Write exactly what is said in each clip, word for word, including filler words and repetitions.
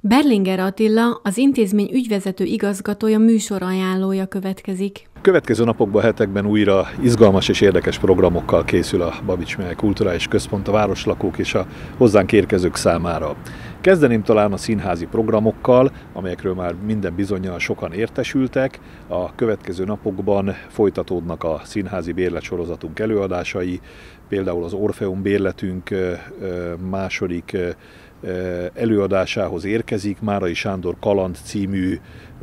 Berlinger Attila, az intézmény ügyvezető igazgatója műsorajánlója következik. Következő napokban, hetekben újra izgalmas és érdekes programokkal készül a Babits Mihály Kulturális Központ a városlakók és a hozzánk érkezők számára. Kezdeném talán a színházi programokkal, amelyekről már minden bizonnyal sokan értesültek. A következő napokban folytatódnak a színházi bérletsorozatunk előadásai, például az Orfeum bérletünk második előadásához érkezik, Márai Sándor Kaland című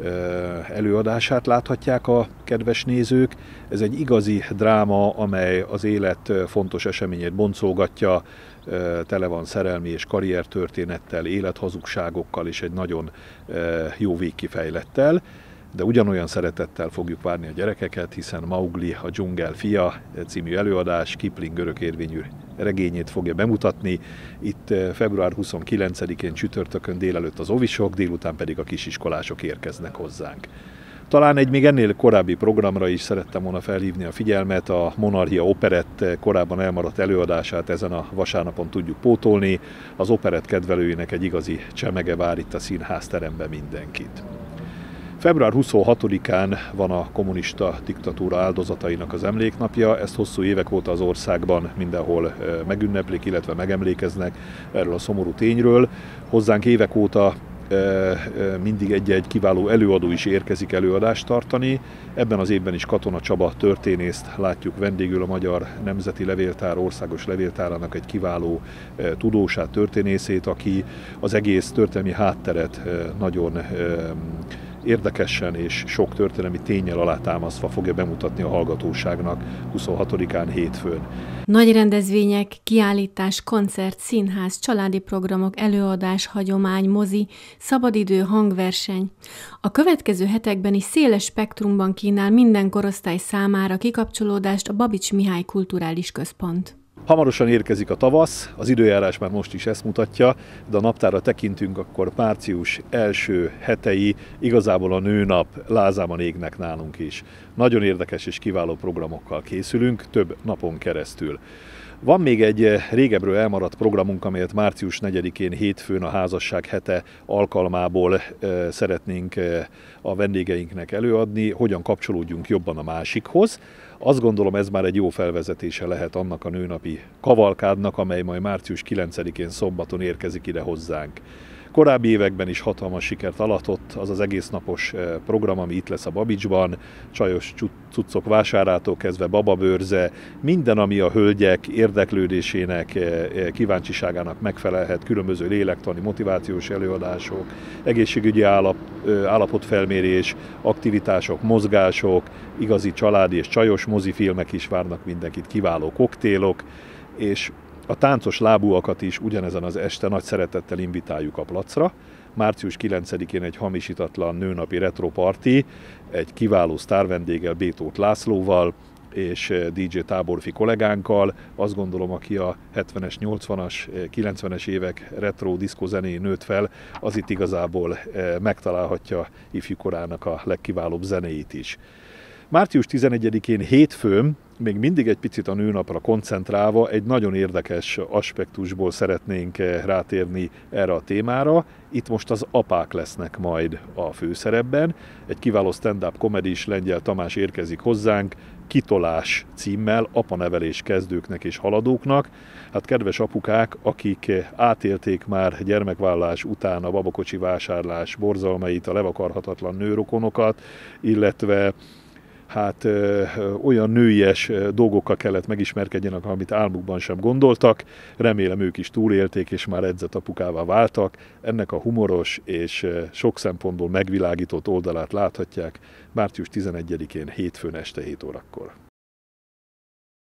előadását láthatják a kedves nézők. Ez egy igazi dráma, amely az élet fontos eseményét boncolgatja, tele van szerelmi és karriertörténettel, élethazugságokkal és egy nagyon jó végkifejlettel. De ugyanolyan szeretettel fogjuk várni a gyerekeket, hiszen Maugli, a dzsungel fia című előadás Kipling örökérvényű regényét fogja bemutatni. Itt február huszonkilencedikén csütörtökön délelőtt az ovisok, délután pedig a kisiskolások érkeznek hozzánk. Talán egy még ennél korábbi programra is szerettem volna felhívni a figyelmet, a Monarchia Operett korábban elmaradt előadását ezen a vasárnapon tudjuk pótolni. Az operett kedvelőinek egy igazi csemege vár itt a színházteremben mindenkit. február huszonhatodikán van a kommunista diktatúra áldozatainak az emléknapja, ezt hosszú évek óta az országban mindenhol megünneplik, illetve megemlékeznek erről a szomorú tényről. Hozzánk évek óta mindig egy-egy kiváló előadó is érkezik előadást tartani. Ebben az évben is Katona Csaba történészt látjuk vendégül, a Magyar Nemzeti Levéltár országos levéltárának egy kiváló tudósát, történészét, aki az egész történelmi hátteret nagyon érdekesen és sok történelmi ténnyel alátámasztva fogja bemutatni a hallgatóságnak huszonhatodikán hétfőn. Nagy rendezvények, kiállítás, koncert, színház, családi programok, előadás, hagyomány, mozi, szabadidő, hangverseny. A következő hetekben is széles spektrumban kínál minden korosztály számára kikapcsolódást a Babits Mihály Kulturális Központ. Hamarosan érkezik a tavasz, az időjárás már most is ezt mutatja, de a naptárra tekintünk, akkor március első hetei igazából a nőnap lázában égnek nálunk is. Nagyon érdekes és kiváló programokkal készülünk, több napon keresztül. Van még egy régebről elmaradt programunk, amelyet március negyedikén hétfőn a házasság hete alkalmából szeretnénk a vendégeinknek előadni, hogyan kapcsolódjunk jobban a másikhoz. Azt gondolom, ez már egy jó felvezetése lehet annak a nőnapi kavalkádnak, amely majd március kilencedikén szombaton érkezik ide hozzánk. Korábbi években is hatalmas sikert aratott az az egésznapos program, ami itt lesz a Babicsban, csajos cuccok vásárától kezdve bababőrze, minden, ami a hölgyek érdeklődésének, kíváncsiságának megfelelhet, különböző lélektani, motivációs előadások, egészségügyi állap, állapotfelmérés, aktivitások, mozgások, igazi családi és csajos mozifilmek is várnak mindenkit, kiváló koktélok, és a táncos lábúakat is ugyanezen az este nagy szeretettel invitáljuk a placra. március kilencedikén egy hamisítatlan nőnapi retro party, egy kiváló sztárvendéggel, B. Tóth Lászlóval és dé dzsé Táborfi kollégánkkal. Azt gondolom, aki a hetvenes, nyolcvanas, kilencvenes évek retro diszkó zenéjén nőtt fel, az itt igazából megtalálhatja ifjúkorának a legkiválóbb zenéit is. március tizenegyedikén hétfőn, még mindig egy picit a nőnapra koncentrálva, egy nagyon érdekes aspektusból szeretnénk rátérni erre a témára. Itt most az apák lesznek majd a főszerepben. Egy kiváló stand-up komedis Lengyel Tamás érkezik hozzánk, Kitolás címmel, apanevelés kezdőknek és haladóknak. Hát kedves apukák, akik átélték már gyermekvállalás után a babakocsi vásárlás borzalmait, a levakarhatatlan nőrokonokat, illetve hát ö, olyan nőies dolgokkal kellett megismerkedjenek, amit álmukban sem gondoltak. Remélem, ők is túlélték, és már edzett apukává váltak. Ennek a humoros és sok szempontból megvilágított oldalát láthatják március tizenegyedikén hétfőn este hét órakor.